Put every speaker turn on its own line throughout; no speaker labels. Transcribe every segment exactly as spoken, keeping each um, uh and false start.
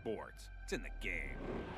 sports. It's in the game.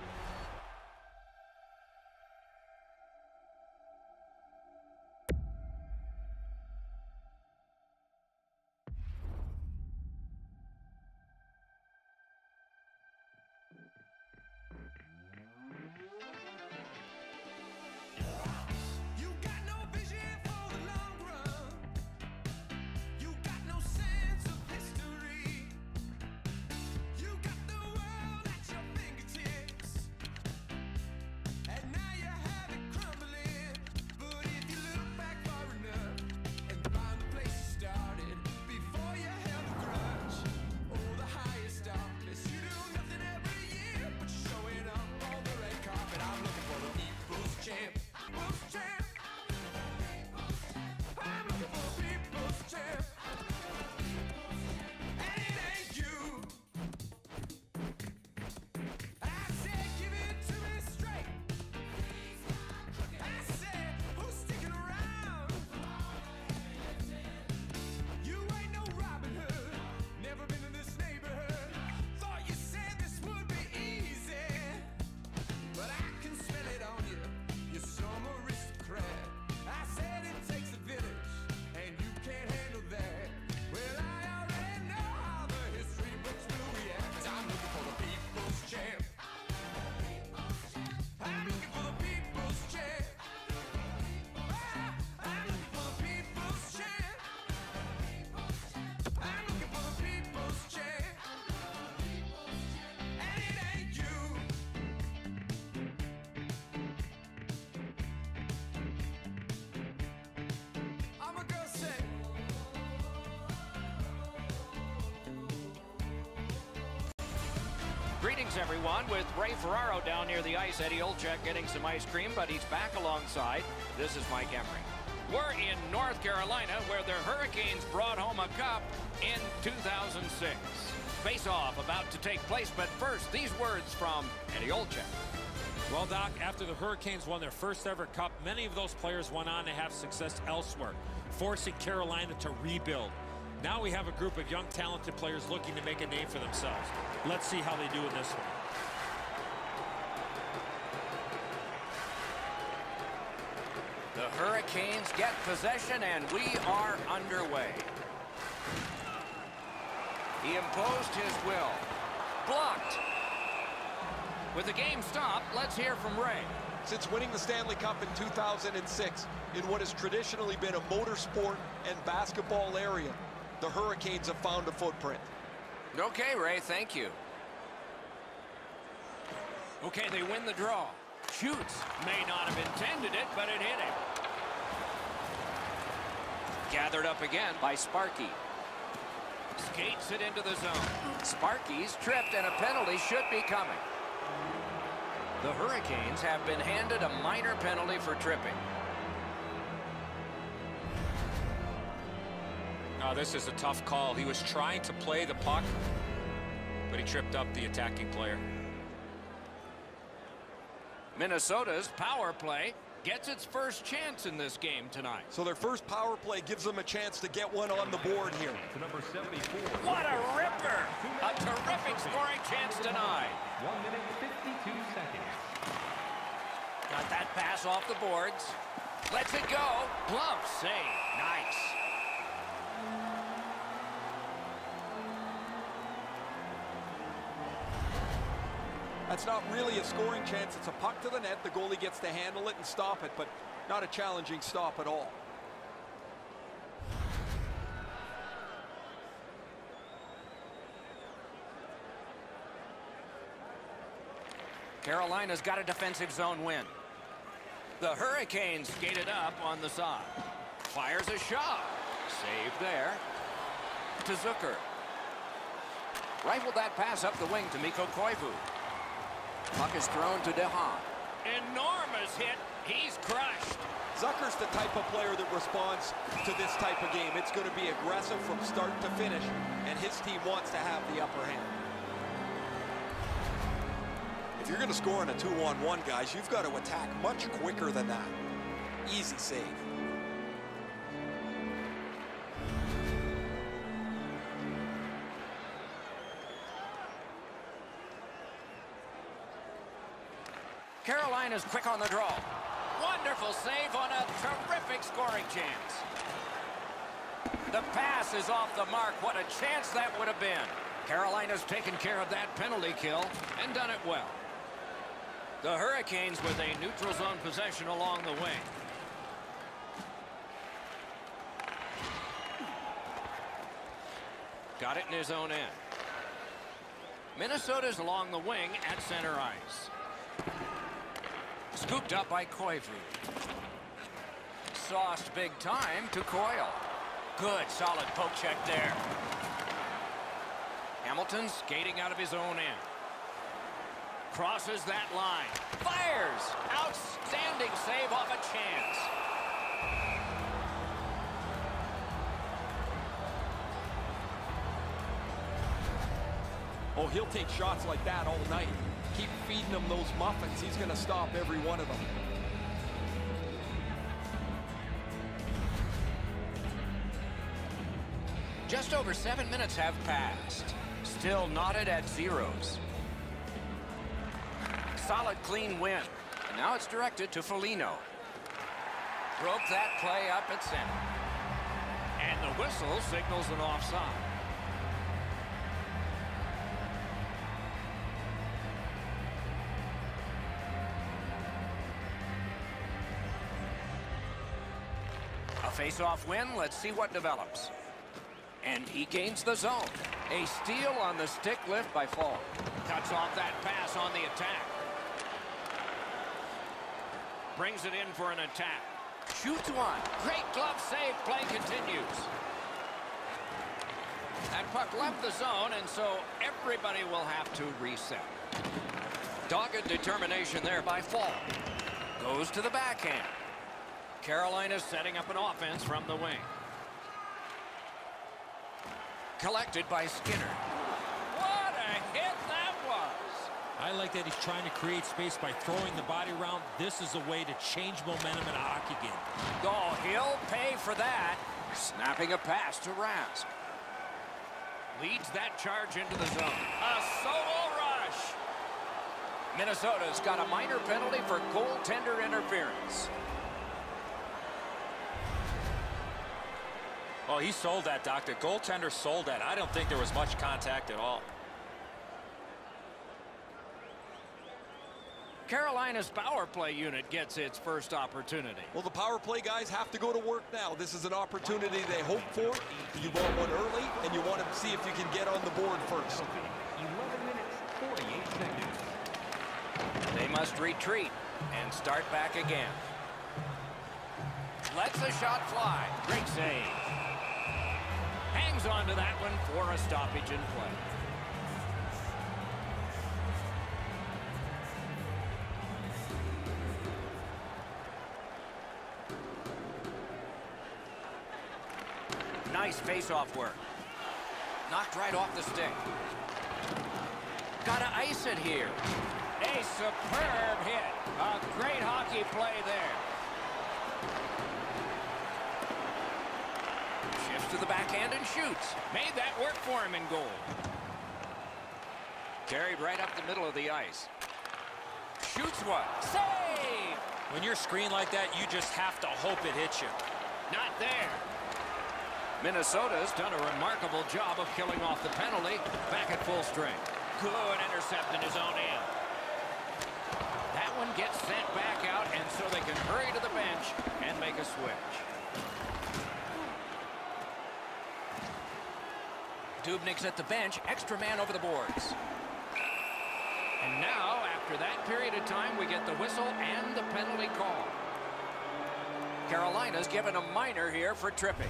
Greetings, everyone, with Ray Ferraro down near the ice. Eddie Olczyk getting some ice cream, but he's back alongside. This is Mike Emery. We're in North Carolina, where the Hurricanes brought home a cup in two thousand six. Face-off about to take place, but first, these words from Eddie Olczyk.
Well, Doc, after the Hurricanes won their first ever cup, many of those players went on to have success elsewhere, forcing Carolina to rebuild. Now we have a group of young, talented players looking to make a name for themselves. Let's see how they do in this one.
The Hurricanes get possession, and we are underway. He imposed his will. Blocked. With the game stopped, let's hear from Ray.
Since winning the Stanley Cup in two thousand six, in what has traditionally been a motorsport and basketball area, the Hurricanes have found a footprint.
Okay, Ray, thank you. Okay, they win the draw. Shoots. May not have intended it, but it hit him. Gathered up again by Sparky. Skates it into the zone. Sparky's tripped, and a penalty should be coming. The Hurricanes have been handed a minor penalty for tripping.
Oh, this is a tough call. He was trying to play the puck, but he tripped up the attacking player.
Minnesota's power play gets its first chance in this game tonight.
So their first power play gives them a chance to get one on the board here.
To number seventy-four.
What a ripper! A terrific scoring chance denied.
One minute, fifty-two seconds.
Got that pass off the boards. Lets it go. Glove save. Nice.
That's not really a scoring chance. It's a puck to the net. The goalie gets to handle it and stop it, but not a challenging stop at all.
Carolina's got a defensive zone win. The Hurricanes skated up on the side. Fires a shot. Save there. To Zucker. Rifled that pass up the wing to Mikko Koivu. Puck is thrown to DeHaan. Enormous hit. He's crushed.
Zucker's the type of player that responds to this type of game. It's going to be aggressive from start to finish, and his team wants to have the upper hand. If you're going to score in a two-on-one, guys, you've got to attack much quicker than that. Easy save.
Carolina's quick on the draw. Wonderful save on a terrific scoring chance. The pass is off the mark. What a chance that would have been. Carolina's taken care of that penalty kill and done it well. The Hurricanes with a neutral zone possession along the wing. Got it in his own end. Minnesota's along the wing at center ice. Scooped up by Koivu. Sauced big time to Coyle. Good, solid poke check there. Hamilton skating out of his own end. Crosses that line. Fires! Outstanding save off a chance.
Oh, he'll take shots like that all night. Keep feeding him those muffins. He's going to stop every one of them.
Just over seven minutes have passed. Still knotted at zeros. Solid, clean win. And now it's directed to Foligno. Broke that play up at center. And the whistle signals an offside. A face-off win. Let's see what develops. And he gains the zone. A steal on the stick lift by Fall. Cuts off that pass on the attack. Brings it in for an attack. Shoots one. Great glove save. Play continues. That puck left the zone, and so everybody will have to reset. Dogged determination there by Fall. Goes to the backhand. Carolina setting up an offense from the wing. Collected by Skinner. What a hit that was!
I like that he's trying to create space by throwing the body around. This is a way to change momentum in a hockey game.
Oh, he'll pay for that. Snapping a pass to Rask. Leads that charge into the zone. A solo rush. Minnesota's got a minor penalty for goaltender interference.
Oh, he sold that, Doc. The goaltender sold that. I don't think there was much contact at all.
Carolina's power play unit gets its first opportunity.
Well, the power play guys have to go to work now. This is an opportunity they hope for. You want one early, and you want to see if you can get on the board first.
eleven minutes, forty-eight seconds.
They must retreat and start back again. Lets the shot fly. Great save. Hangs on to that one for a stoppage in play. Nice face-off work. Knocked right off the stick. Gotta ice it here. A superb hit. A great hockey play there. Shifts to the backhand and shoots. Made that work for him in goal. Carried right up the middle of the ice. Shoots one. Save!
When you're screened like that, you just have to hope it hits you.
Not there. Minnesota's done a remarkable job of killing off the penalty. Back at full strength. Good intercept in his own end. That one gets sent back out, and so they can hurry to the bench and make a switch. Dubnyk's at the bench. Extra man over the boards. And now, after that period of time, we get the whistle and the penalty call. Carolina's given a minor here for tripping.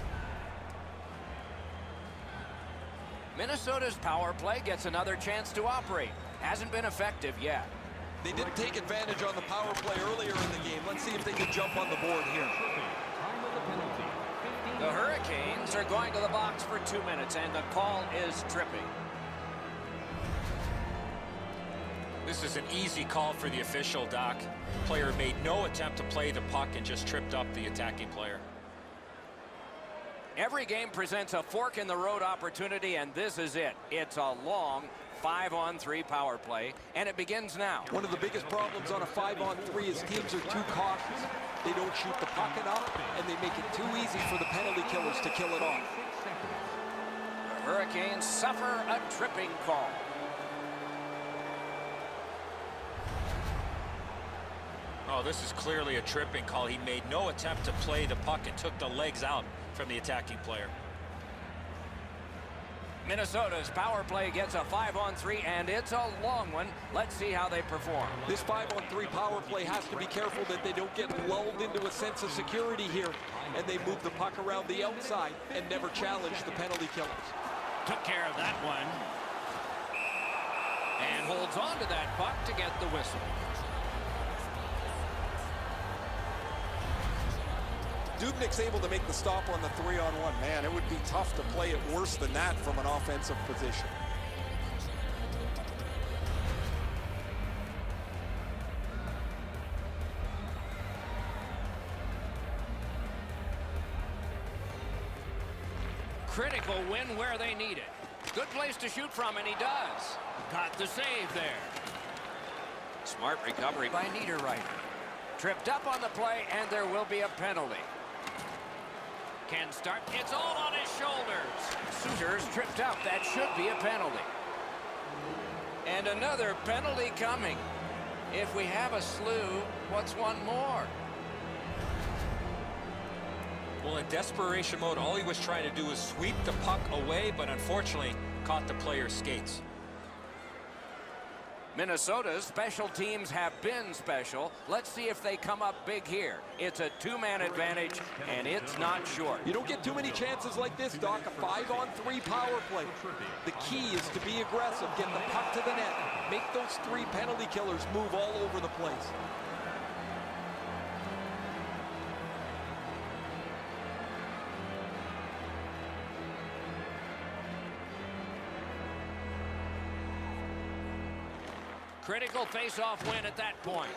Minnesota's power play gets another chance to operate. Hasn't been effective yet.
They didn't take advantage on the power play earlier in the game. Let's see if they can jump on the board here.
Time of the penalty, fifteen.
The Hurricanes are going to the box for two minutes, and the call is tripping.
This is an easy call for the official, Doc. Player made no attempt to play the puck and just tripped up the attacking player.
Every game presents a fork in the road opportunity, and this is it. It's a long five-on-three power play, and it begins now.
One of the biggest problems on a five-on-three is teams are too cautious. They don't shoot the puck enough, and they make it too easy for the penalty killers to kill it off.
The Hurricanes suffer a tripping call.
Oh, this is clearly a tripping call. He made no attempt to play the puck and took the legs out from the attacking player.
Minnesota's power play gets a five-on-three, and it's a long one. Let's see how they perform.
This five-on-three power play has to be careful that they don't get lulled into a sense of security here, and they move the puck around the outside and never challenge the penalty killers.
Took care of that one. And holds on to that puck to get the whistle.
Dubnyk's able to make the stop on the three-on-one. Man, it would be tough to play it worse than that from an offensive position.
Critical win where they need it. Good place to shoot from, and he does. Got the save there. Smart recovery by Niederreiter. Tripped up on the play, and there will be a penalty. Can start. It's all on his shoulders. Suter's tripped up. That should be a penalty. And another penalty coming. If we have a slew, what's one more?
Well, in desperation mode, all he was trying to do was sweep the puck away, but unfortunately caught the player's skates.
Minnesota's special teams have been special. Let's see if they come up big here. It's a two-man advantage, and it's not short.
You don't get too many chances like this, Doc. A five-on-three power play. The key is to be aggressive, get the puck to the net, make those three penalty killers move all over the place.
Critical face-off win at that point.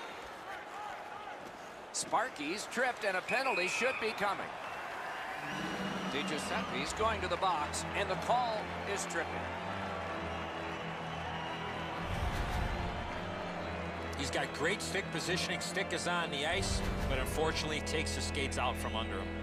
Sparky's tripped, and a penalty should be coming. DiGiuseppe's going to the box, and the call is tripping.
He's got great stick positioning. Stick is on the ice, but unfortunately takes the skates out from under him.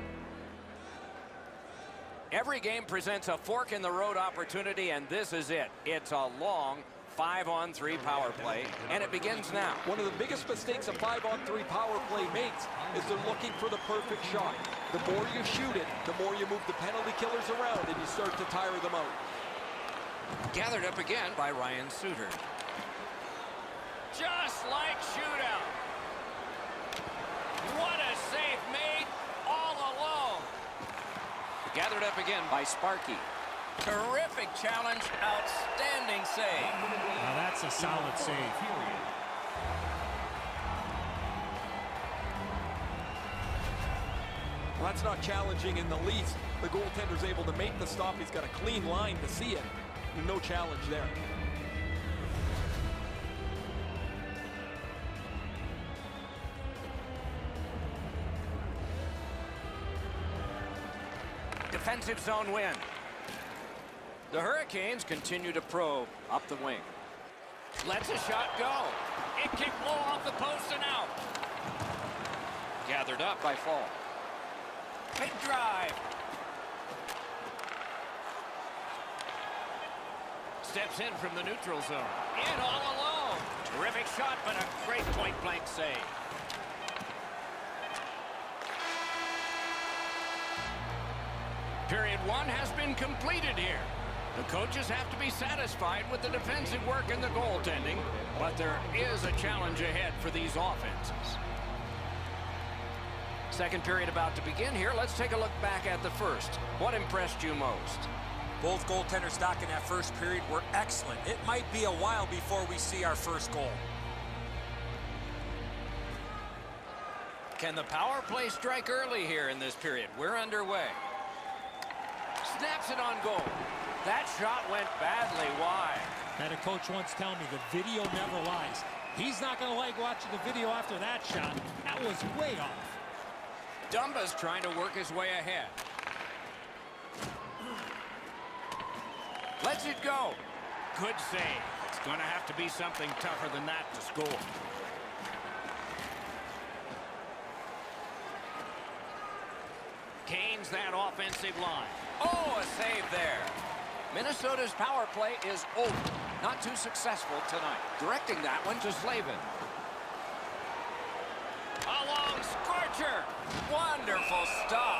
Every game presents a fork-in-the-road opportunity, and this is it. It's a long five-on-three power play, and it begins now.
One of the biggest mistakes a five-on-three power play makes is they're looking for the perfect shot. The more you shoot it, the more you move the penalty killers around, and you start to tire them out.
Gathered up again by Ryan Suter. Just like shootout. What a save made all alone. Gathered up again by Sparky. Terrific challenge, outstanding save.
Now that's a solid save.
Well, that's not challenging in the least. The goaltender's able to make the stop. He's got a clean line to see it. No challenge there.
Defensive zone win. The Hurricanes continue to probe up the wing. Lets a shot go. It kicked low off the post and out. Gathered up by Fall. Big drive. Steps in from the neutral zone. In all alone. Terrific shot, but a great point-blank save. Period one has been completed here. The coaches have to be satisfied with the defensive work and the goaltending, but there is a challenge ahead for these offenses. Second period about to begin here. Let's take a look back at the first. What impressed you most?
Both goaltenders, Doc, in that first period were excellent. It might be a while before we see our first goal.
Can the power play strike early here in this period? We're underway. Snaps it on goal. That shot went badly wide.
Had a coach once tell me the video never lies. He's not going to like watching the video after that shot. That was way off.
Dumba's trying to work his way ahead. Lets it go. Good save. It's going to have to be something tougher than that to score. Gains that offensive line. Oh, a save there. Minnesota's power play is over. Not too successful tonight. Directing that one to Slavin. A long scorcher. Wonderful stop.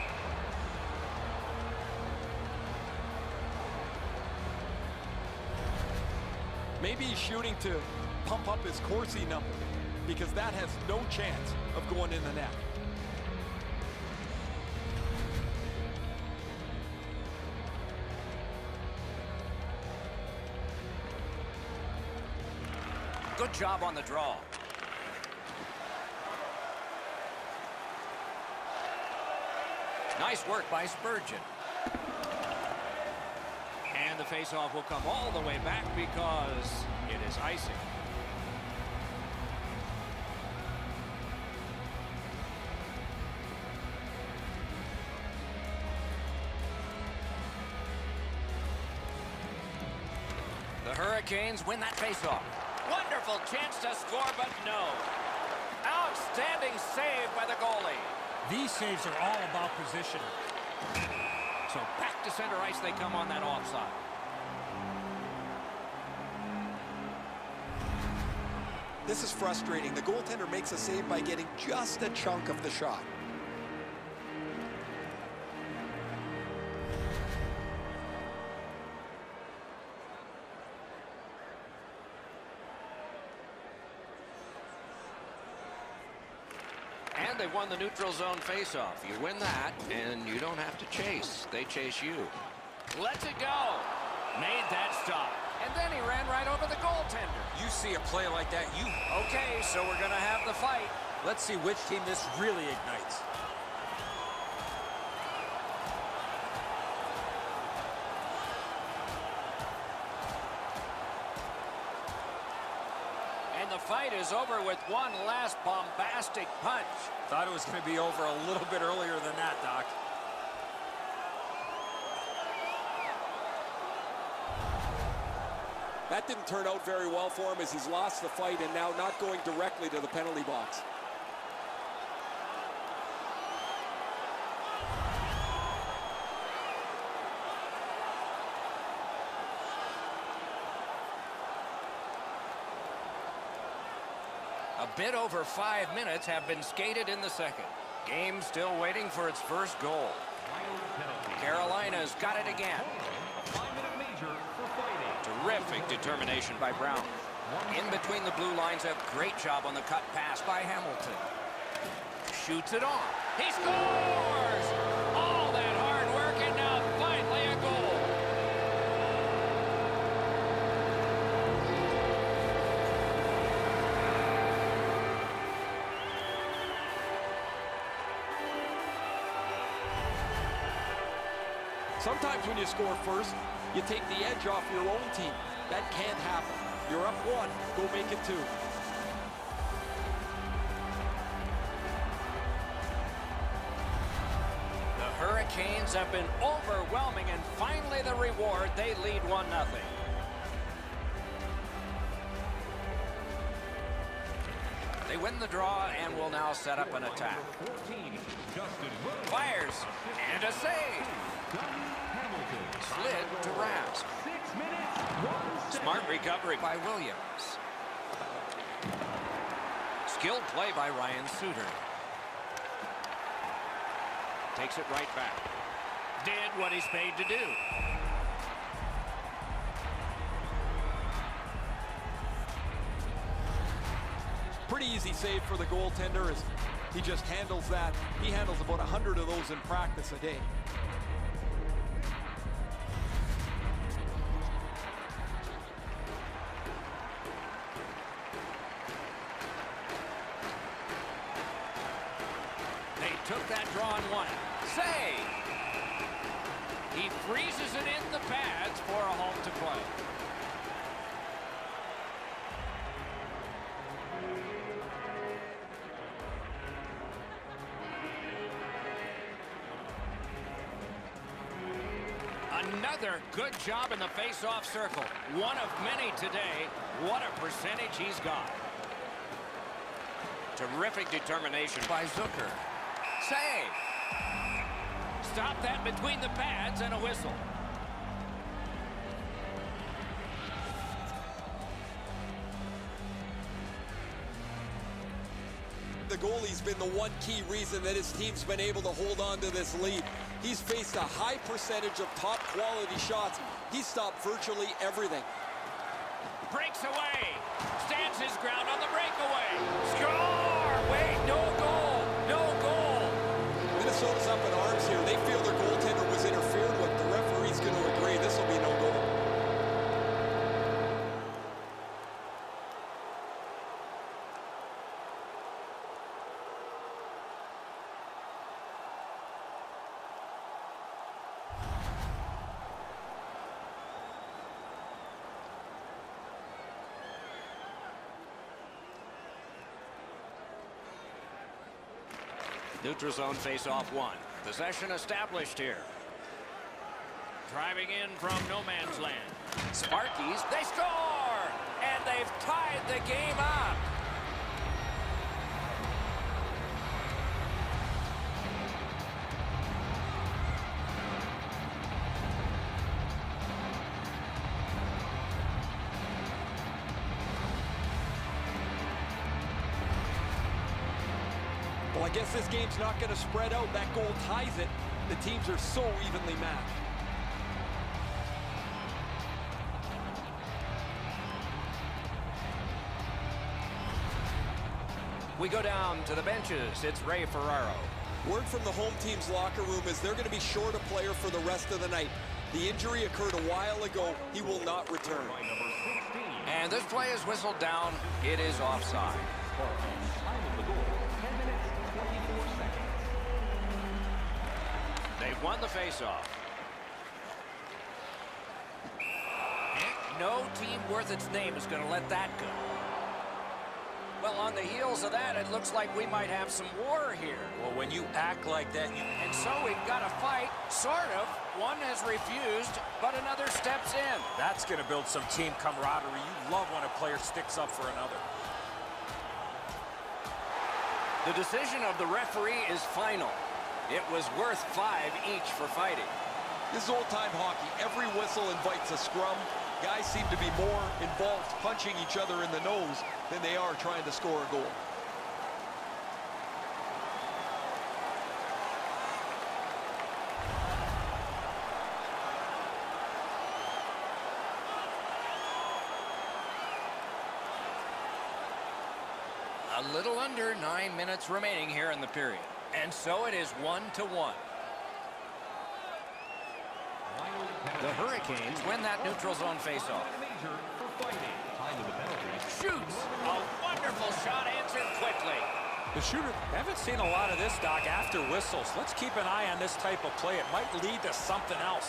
Maybe he's shooting to pump up his Corsi number, because that has no chance of going in the net.
Good job on the draw. Nice work by Spurgeon. And the faceoff will come all the way back because it is icing. The Hurricanes win that faceoff. Wonderful chance to score, but no. Outstanding save by the goalie.
These saves are all about positioning.
So back to center ice they come on that offside.
This is frustrating. The goaltender makes a save by getting just a chunk of the shot.
And they won the neutral zone faceoff. You win that, and you don't have to chase. They chase you. Lets it go. Made that stop. And then he ran right over the goaltender.
You see a play like that, you...
Okay, so we're going to have the fight.
Let's see which team this really ignites.
And the fight is over with one last bombastic punch.
Thought it was going to be over a little bit earlier than that, Doc.
That didn't turn out very well for him, as he's lost the fight and now not going directly to the penalty box.
A bit over five minutes have been skated in the second. Game still waiting for its first goal. Carolina's got it again. Terrific determination by Brown. In between the blue lines, a great job on the cut pass by Hamilton. Shoots it on. He scores! All that hard work, and now finally a goal.
Sometimes when you score first, you take the edge off your own team. That can't happen. You're up one, go make it two.
The Hurricanes have been overwhelming, and finally the reward. They lead one nothing. They win the draw and will now set up an attack. Fires, and a save. Slid to Rask. Smart recovery by Williams. Skilled play by Ryan Suter. Takes it right back. Did what he's paid to do.
Pretty easy save for the goaltender as he just handles that. He handles about a hundred of those in practice a day.
Took that draw and won it. Save! He freezes it in the pads for a home to play. Another good job in the face-off circle. One of many today. What a percentage he's got. Terrific determination by Zucker. Save. Stop that between the pads and a whistle.
The goalie's been the one key reason that his team's been able to hold on to this lead. He's faced a high percentage of top quality shots. He stopped virtually everything.
Breaks away. Stands his ground on the breakaway. Score! Wait, no goal. No goal.
Minnesota's up in arms here. They feel their goaltender was interfered with. The referee's going to agree. This will be no goal.
Neutral zone face-off one. Possession established here. Driving in from no man's land. Sparkies, they score! And they've tied the game up.
Well, I guess this game's not going to spread out. That goal ties it. The teams are so evenly matched.
We go down to the benches. It's Ray Ferraro.
Word from the home team's locker room is they're going to be short a player for the rest of the night. The injury occurred a while ago. He will not return.
And this play is whistled down. It is offside.
Time of the goal, ten minutes, twenty-four seconds.
They've won the faceoff. No team worth its name is going to let that go. Well, on the heels of that, it looks like we might have some war here.
Well, when you act like that, you...
And so we've got a fight, sort of. One has refused, but another steps in.
That's going to build some team camaraderie. You love when a player sticks up for another.
The decision of the referee is final. It was worth five each for fighting.
This is old-time hockey. Every whistle invites a scrum. Guys seem to be more involved punching each other in the nose than they are trying to score a goal.
A little under nine minutes remaining here in the period. And so it is one to one. The Hurricanes win that neutral zone faceoff.
Major for fighting. Time of the penalty.
Shoots. A wonderful shot answered quickly.
The shooter, haven't seen a lot of this, Doc, after whistles. Let's keep an eye on this type of play. It might lead to something else.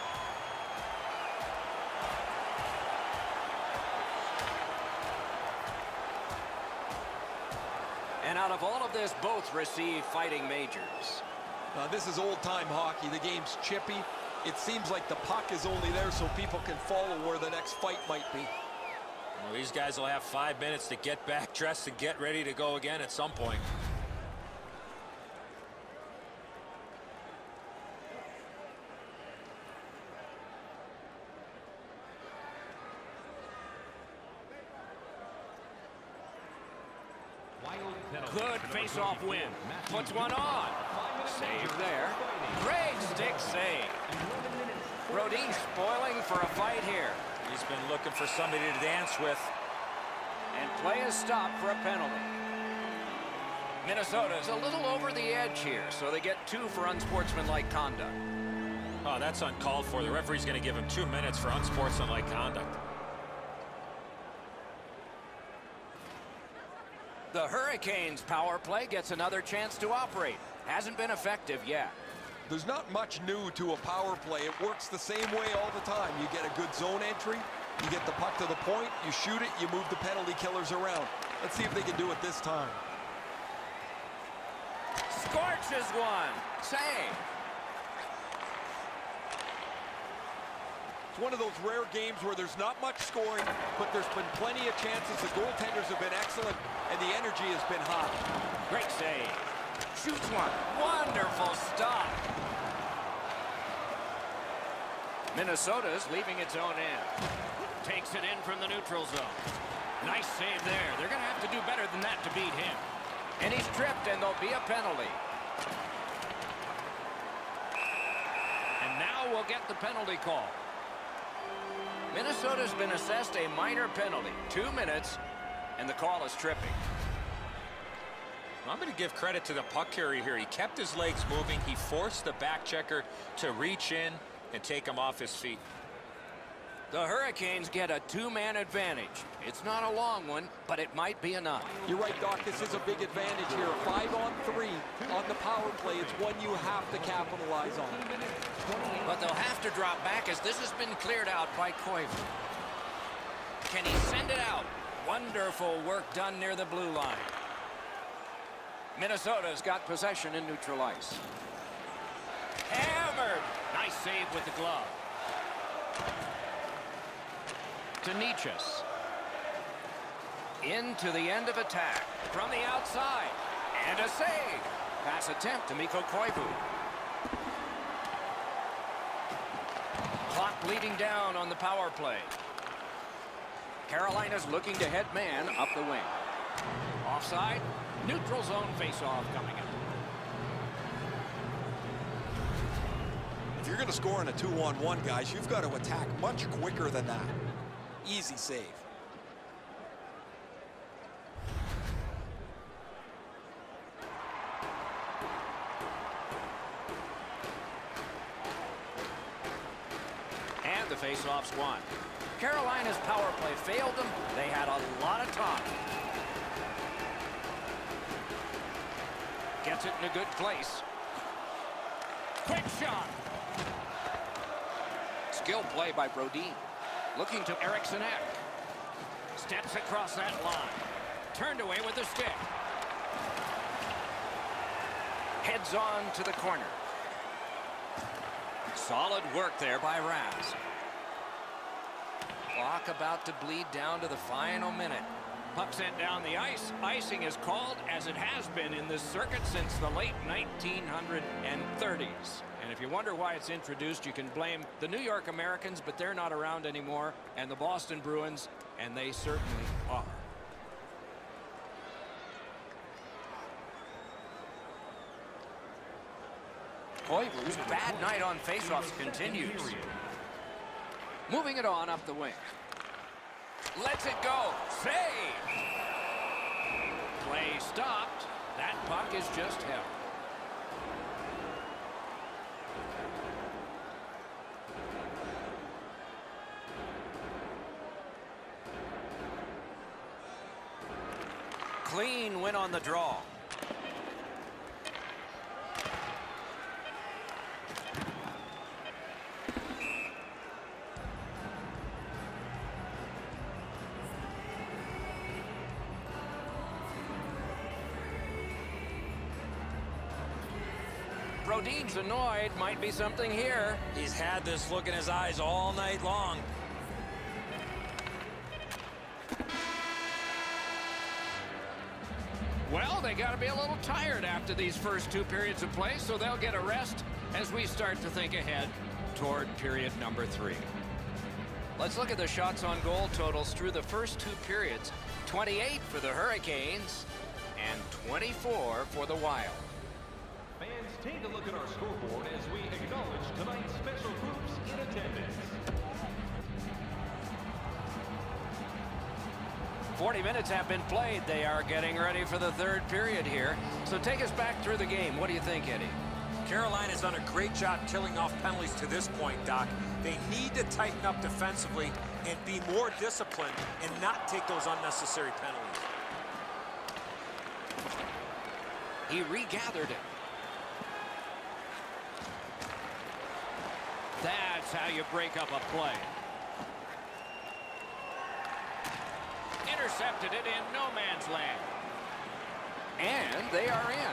And out of all of this, both receive fighting majors.
Now, this is old-time hockey. The game's chippy. It seems like the puck is only there so people can follow where the next fight might be.
Well, these guys will have five minutes to get back dressed and get ready to go again at some point.
Good face-off win. Puts one on. Save there. Great stick save. Brodin spoiling for a fight here.
He's been looking for somebody to dance with.
And play is stopped for a penalty. Minnesota's a little over the edge here, so they get two for unsportsmanlike conduct.
Oh, that's uncalled for. The referee's going to give him two minutes for unsportsmanlike conduct.
The Hurricanes' power play gets another chance to operate. Hasn't been effective yet.
There's not much new to a power play. It works the same way all the time. You get a good zone entry, you get the puck to the point, you shoot it, you move the penalty killers around. Let's see if they can do it this time.
Scorches one. Save.
It's one of those rare games where there's not much scoring, but there's been plenty of chances. The goaltenders have been excellent, and the energy has been high.
Great save. Shoots one. Wonderful stop. Minnesota's leaving its own end. Takes it in from the neutral zone. Nice save there. They're going to have to do better than that to beat him. And he's tripped, and there'll be a penalty. And now we'll get the penalty call. Minnesota's been assessed a minor penalty. Two minutes, and the call is tripping.
I'm going to give credit to the puck carrier here. He kept his legs moving. He forced the back checker to reach in and take him off his feet.
The Hurricanes get a two-man advantage. It's not a long one, but it might be enough.
You're right, Doc. This is a big advantage here. Five on three on the power play. It's one you have to capitalize on.
But they'll have to drop back as this has been cleared out by Koivu. Can he send it out? Wonderful work done near the blue line. Minnesota's got possession in neutral ice. Hammered. Nice save with the glove. To Nichas. Into the end of attack. From the outside. And a save. Pass attempt to Mikko Koivu. Clock bleeding down on the power play. Carolina's looking to head man up the wing. Offside. Neutral zone face-off coming up.
If you're going to score in a two-on-one, guys, you've got to attack much quicker than that. Easy save.
And the face-off's won. Carolina's power play failed them. They had a lot of time. Gets it in a good place. Quick shot. Skill play by Brodin. Looking to Eriksson Ek. Steps across that line. Turned away with the stick. Heads on to the corner. Solid work there by Raz. Clock about to bleed down to the final minute. Puck sent down the ice. Icing is called, as it has been in this circuit since the late nineteen thirties. And if you wonder why it's introduced, you can blame the New York Americans, but they're not around anymore, and the Boston Bruins, and they certainly are. Koivu's bad night on faceoffs continues. Moving it on up the wing. Lets it go. Save. Play stopped. That puck is just held. Clean win on the draw. Brodin's annoyed. Might be something here.
He's had this look in his eyes all night long.
Well, they got to be a little tired after these first two periods of play, so they'll get a rest as we start to think ahead toward period number three. Let's look at the shots on goal totals through the first two periods. twenty-eight for the Hurricanes and twenty-four for the Wild.
Fans, take a look at our scoreboard as we acknowledge tonight's special groups in attendance.
forty minutes have been played. They are getting ready for the third period here. So take us back through the game. What do you think, Eddie?
Carolina's done a great job killing off penalties to this point, Doc. They need to tighten up defensively and be more disciplined and not take those unnecessary penalties.
He regathered it. That's how you break up a play. Intercepted it in no man's land. And they are in.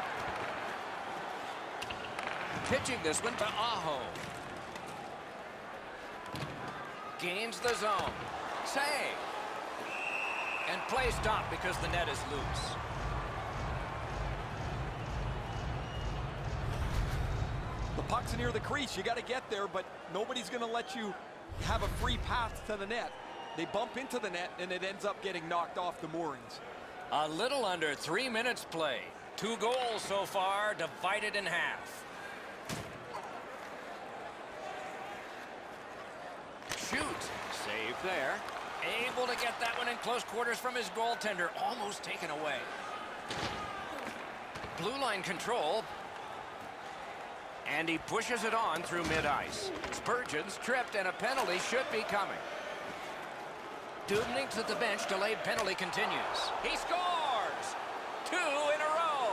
Pitching this one to Aho. Gains the zone. Save. And play stopped because the net is loose.
The puck's near the crease. You got to get there, but nobody's going to let you have a free path to the net. They bump into the net, and it ends up getting knocked off the moorings.
A little under three minutes play. Two goals so far, divided in half. Shoot. Save there. Able to get that one in close quarters from his goaltender. Almost taken away. Blue line control. And he pushes it on through mid-ice. Spurgeon's tripped, and a penalty should be coming. Dubnyk to the bench. Delayed penalty continues. He scores! Two in a row.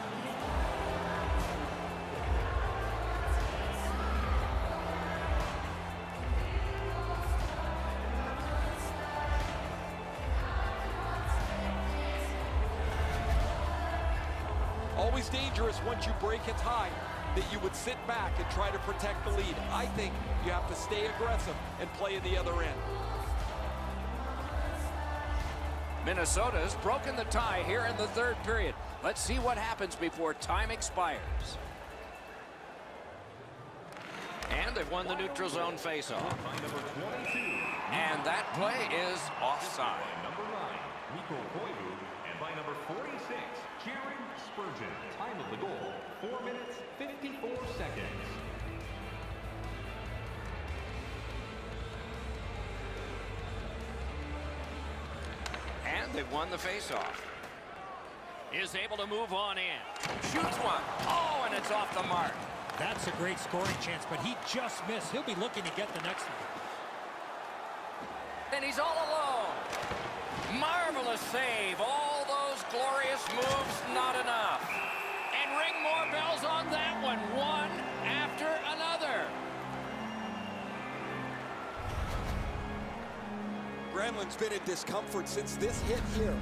Always dangerous once you break a tie that you would sit back and try to protect the lead. I think you have to stay aggressive and play at the other end.
Minnesota's broken the tie here in the third period. Let's see what happens before time expires. And they've won the neutral zone faceoff. And that play is offside.
Number nine, Mikko Koivu, and by number forty-six, Jared Spurgeon. Time of the goal, four minutes, fifty-four seconds.
And they've won the faceoff. Is able to move on in. Shoots one. Oh, and it's off the mark.
That's a great scoring chance, but he just missed. He'll be looking to get the next one.
And he's all alone. Marvelous save. All those glorious moves, not enough. And ring more bells on that one. One after another.
Granlund's been in discomfort since this hit here.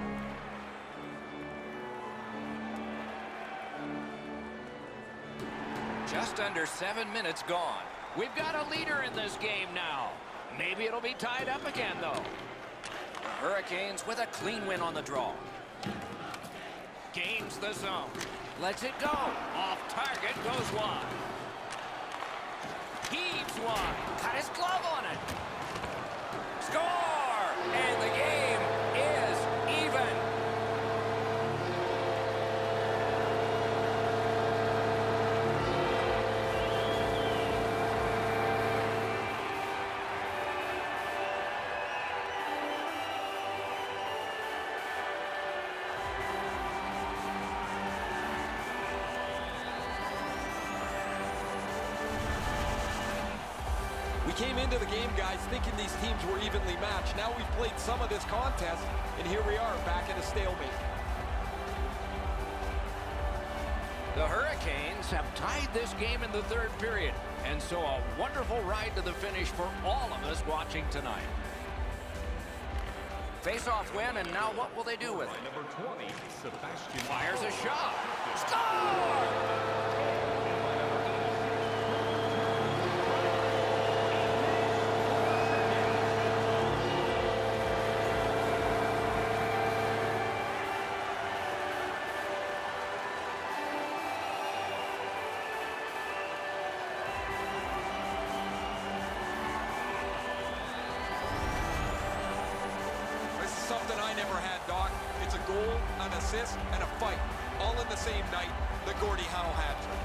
Just under seven minutes gone. We've got a leader in this game now. Maybe it'll be tied up again, though. The Hurricanes with a clean win on the draw. Gains the zone. Lets it go. Off target, goes wide. Heaves wide. Got his glove on it. Score! And the game is even.
We came into the game, guys, thinking these teams were evenly matched. Now we've played some of this contest, and here we are back at a stalemate.
The Hurricanes have tied this game in the third period, and so a wonderful ride to the finish for all of us watching tonight. Face-off win, and now what will they do with it?
Number twenty, Sebastian.
Fires a shot. Score!
Something I never had, Doc. It's a goal, an assist, and a fight, all in the same night. The Gordie Howe hat-trick.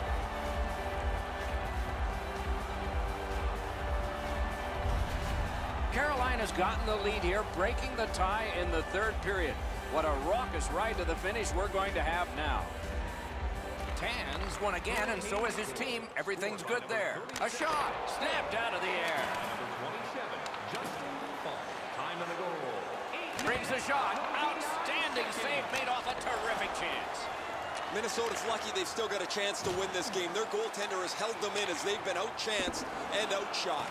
Carolina's gotten the lead here, breaking the tie in the third period. What a raucous ride to the finish we're going to have now. Tans won again, and so is his team. Everything's good there. A shot, snapped out of the air.
Number twenty-seven, Justin Falk. Time of the goal.
Brings the shot. Outstanding save made off a terrific chance.
Minnesota's lucky they've still got a chance to win this game. Their goaltender has held them in as they've been outchanced and outshot.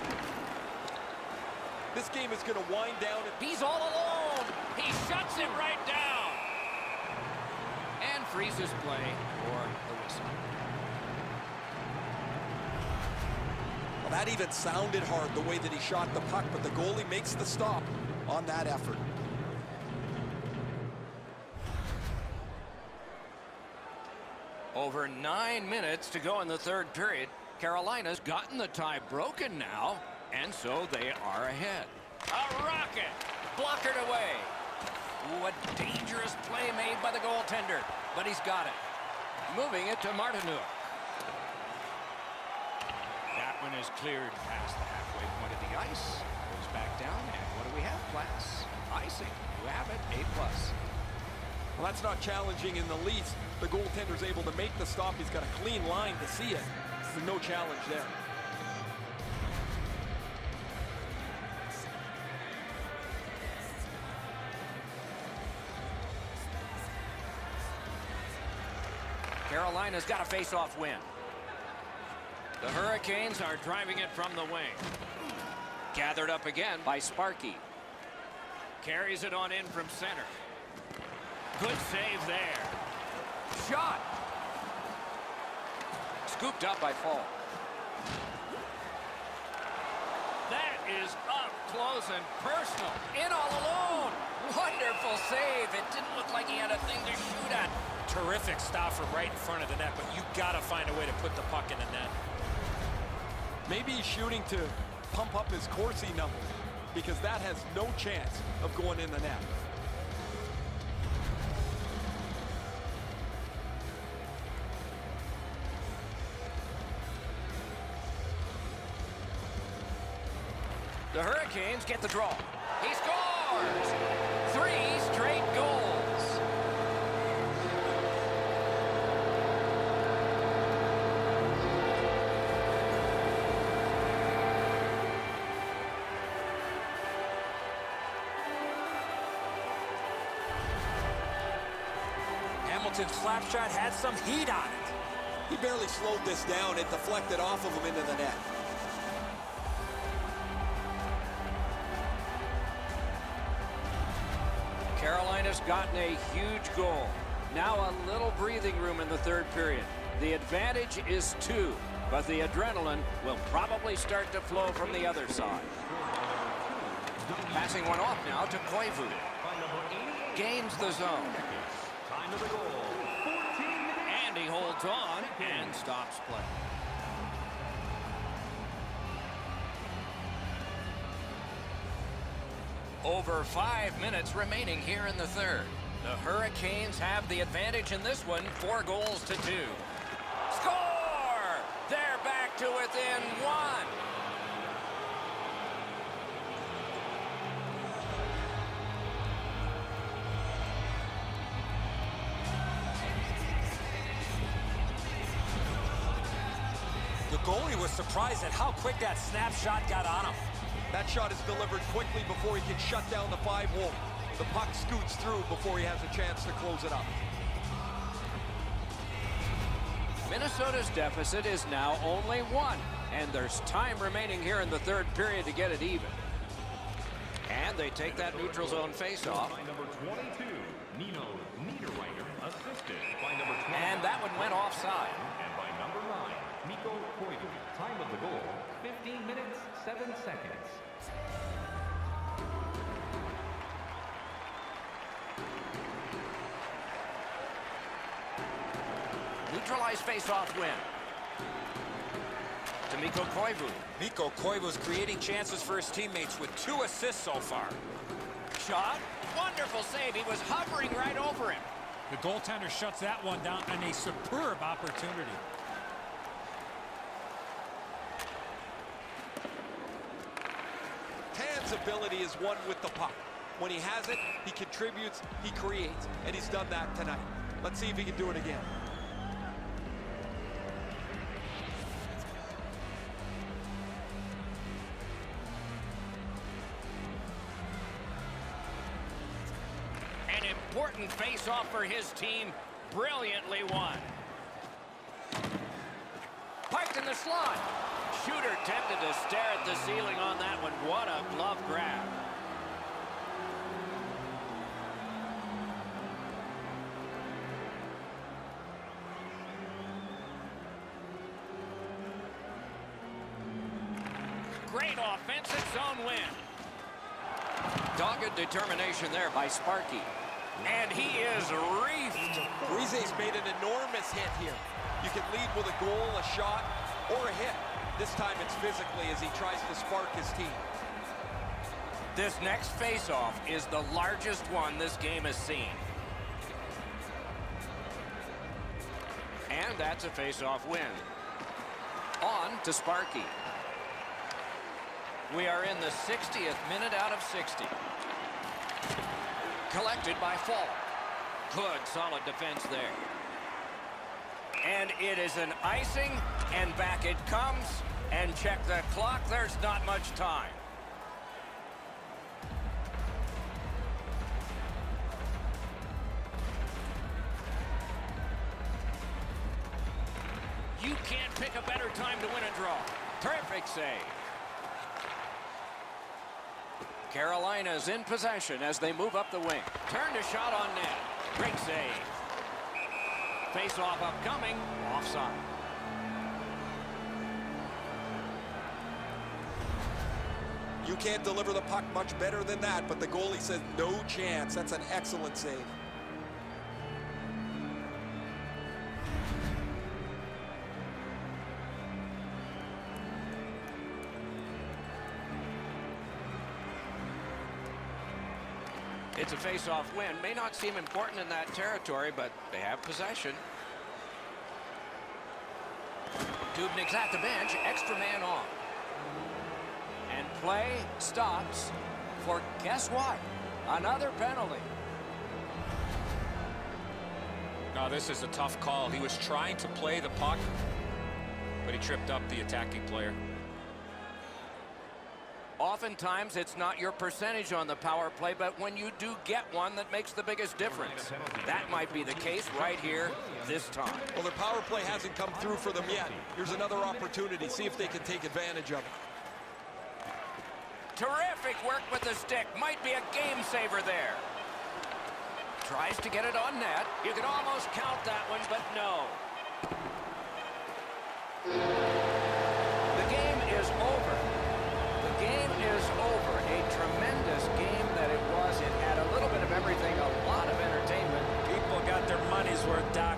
This game is going to wind down.
He's all alone. He shuts him right down. And freezes play for the whistle.
Well, that even sounded hard, the way that he shot the puck, but the goalie makes the stop on that effort.
Over nine minutes to go in the third period. Carolina's gotten the tie broken now, and so they are ahead. A rocket! Blockered away. Ooh, a dangerous play made by the goaltender, but he's got it. Moving it to Martinook. That one is cleared past the halfway point of the ice. Goes back down, and what do we have, class? Icing. You have it, A plus.
Well, that's not challenging in the least. The goaltender's able to make the stop. He's got a clean line to see it. There's no challenge there.
Carolina's got a face-off win. The Hurricanes are driving it from the wing. Gathered up again by Sparky. Carries it on in from center. Good save there. Shot. Scooped up by Fall. That is up close and personal. In all alone. Wonderful save. It didn't look like he had a thing to shoot at.
Terrific stop from right in front of the net, but you got to find a way to put the puck in the net.
Maybe he's shooting to pump up his Corsi number, because that has no chance of going in the net.
The Hurricanes get the draw. He scores! Three straight goals.
Hamilton's slap shot had some heat on it.
He barely slowed this down. It deflected off of him into the net.
Carolina's gotten a huge goal. Now a little breathing room in the third period. The advantage is two, but the adrenaline will probably start to flow from the other side. Passing one off now to Koivu. Gains the zone.
Time of the goal, fourteen minutes.
And he holds on and stops play. Over five minutes remaining here in the third. The Hurricanes have the advantage in this one, four goals to two. Score! They're back to within one.
The goalie was surprised at how quick that snapshot got on him.
That shot is delivered quickly before he can shut down the five hole. The puck scoots through before he has a chance to close it up.
Minnesota's deficit is now only one, and there's time remaining here in the third period to get it even. And they take that neutral zone face-off.
By number twenty-two, Nino Niederreiter, assisted by number twenty.
And that one went offside.
And by number nine, Mikko Koivu. Time of the goal, fifteen minutes, seven seconds.
Neutralized face-off win. To Mikko Koivu.
Mikko Koivu's creating chances for his teammates with two assists so far.
Shot. Wonderful save. He was hovering right over him.
The goaltender shuts that one down, and a superb opportunity.
Tan's ability is one with the puck. When he has it, he contributes, he creates, and he's done that tonight. Let's see if he can do it again.
An important face-off for his team. Brilliantly won. Parked in the slot. Shooter tempted to stare at the ceiling on that one. What a glove grab. great offensive zone win. Dogged determination there by Sparky. And he is reefed.
Brise's made an enormous hit here. You can lead with a goal, a shot, or a hit. This time it's physically as he tries to spark his team.
This next face-off is the largest one this game has seen. And that's a face-off win. On to Sparky. We are in the sixtieth minute out of sixty. Collected by Fall. Good, solid defense there. And it is an icing, and back it comes. And check the clock, there's not much time. You can't pick a better time to win a draw. Terrific save. Carolina's in possession as they move up the wing. Turned a shot on net. Great save. Face-off upcoming. Offside.
You can't deliver the puck much better than that, but the goalie says no chance. That's an excellent save.
It's a face-off win. May not seem important in that territory, but they have possession. Dubnyk's at the bench. Extra man on. And play stops for guess what? Another penalty.
No, this is a tough call. He was trying to play the puck, but he tripped up the attacking player.
Oftentimes, it's not your percentage on the power play, but when you do get one, that makes the biggest difference. That might be the case right here this time.
Well, their power play hasn't come through for them yet. Here's another opportunity. See if they can take advantage of it.
Terrific work with the stick. Might be a game saver there. Tries to get it on net. You could almost count that one, but no. The game is over. The game is over. A tremendous game that it was. It had a little bit of everything, a lot of entertainment.
People got their money's worth, Doc.